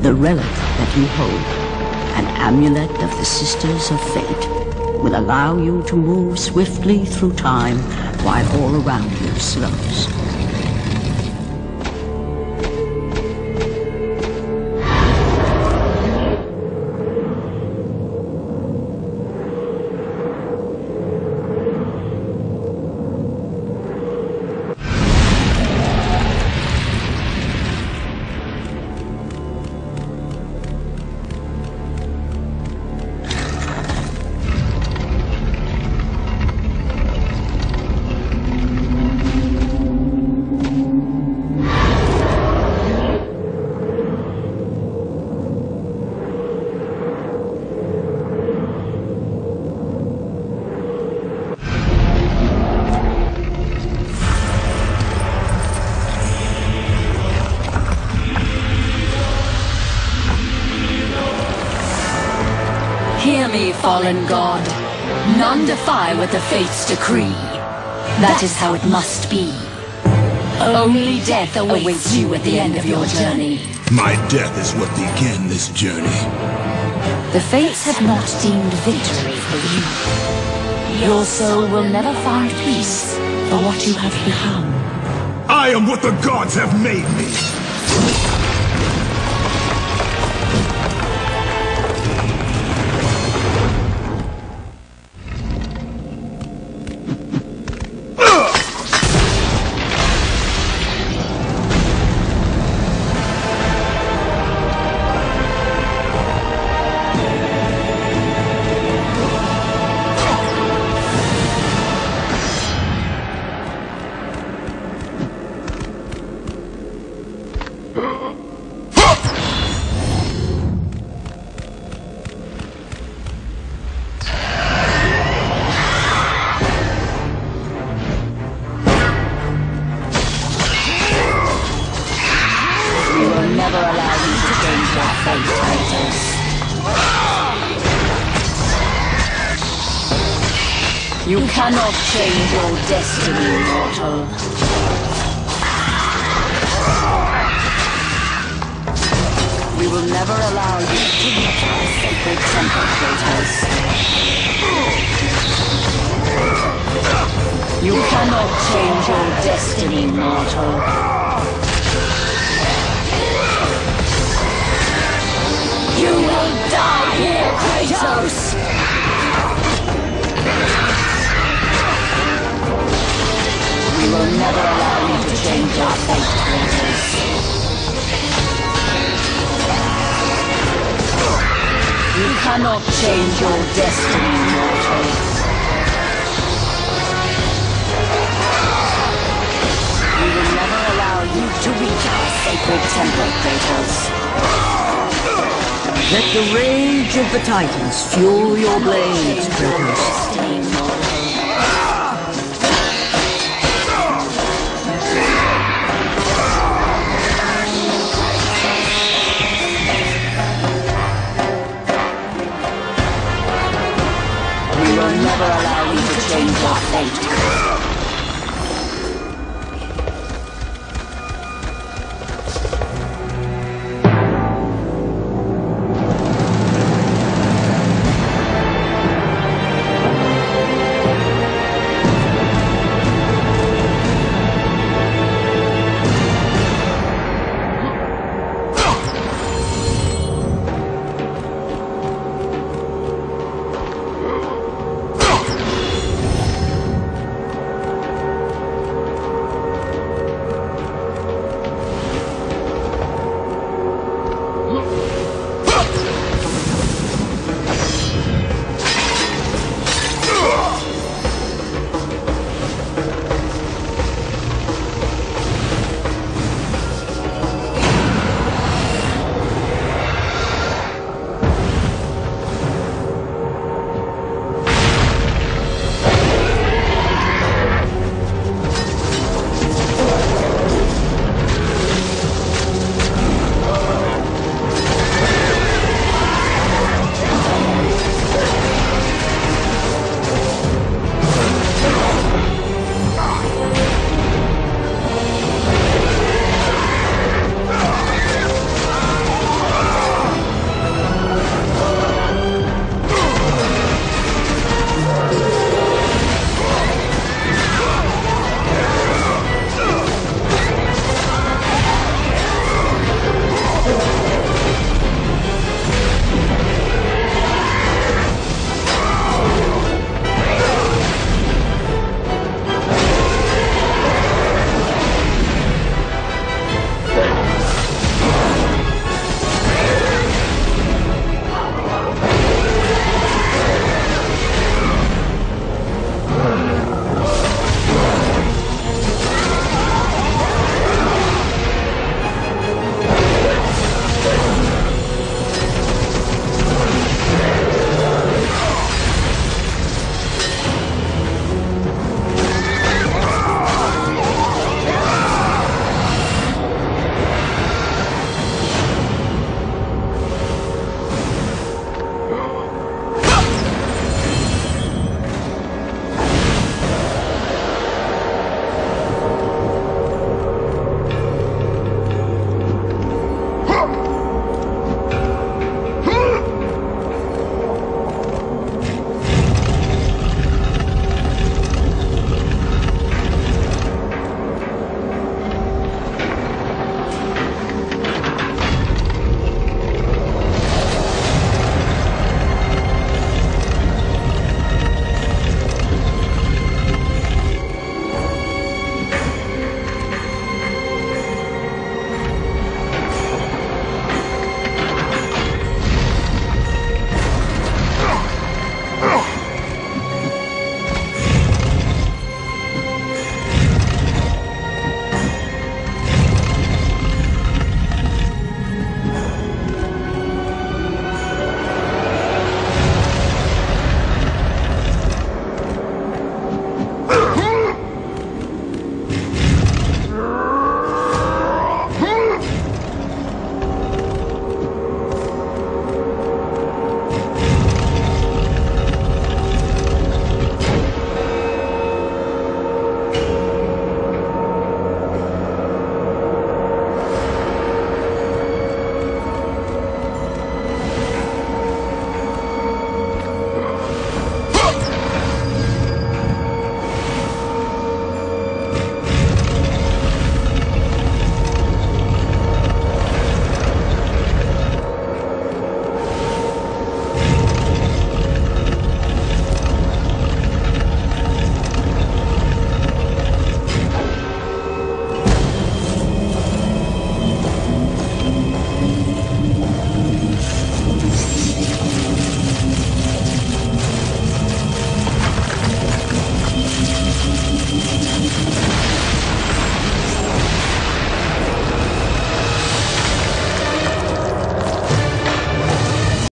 The relic that you hold, an amulet of the Sisters of Fate, will allow you to move swiftly through time while all around you slows. Hear me, fallen god. None defy what the fates decree. That is how it must be. Only death awaits you at the end of your journey. My death is what began this journey. The fates have not deemed victory for you. Your soul will never find peace for what you have become. I am what the gods have made me! Never allow you to change your fate, Kratos. You cannot change your destiny, mortal. We will never allow you to reach our sacred temple, Kratos. You cannot change your destiny, mortal. You will die here, Kratos! We will never allow you to change your fate, Kratos. You cannot change your destiny, mortal. We will never allow you to reach our sacred temple, Kratos. Let the rage of the Titans fuel your blades, Kratos. We will never allow you to change your fate.